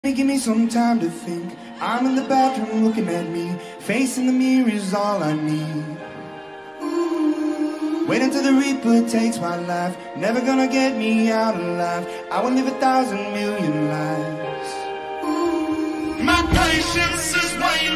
Give me some time to think. I'm in the bathroom looking at me. Facing the mirror is all I need. Wait until the Reaper takes my life. Never gonna get me out alive. I will live 1,000,000,000 lives. My patience is waning.